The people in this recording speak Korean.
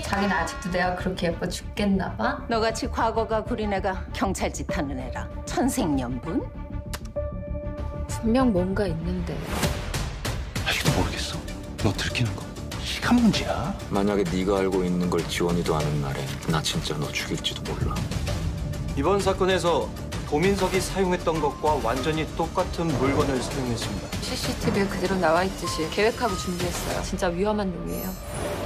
자기는 아직도 내가 그렇게 예뻐 죽겠나 봐? 너같이 과거가 구린 애가 경찰 짓 하는 애라 천생연분? 분명 뭔가 있는데. 아직도 모르겠어. 너 들키는 거 시간 문제야. 만약에 네가 알고 있는 걸 지원이도 아는 날엔 나 진짜 너 죽일지도 몰라. 이번 사건에서 도민석이 사용했던 것과 완전히 똑같은 물건을 사용했습니다. CCTV에 그대로 나와 있듯이 계획하고 준비했어요. 진짜 위험한 놈이에요.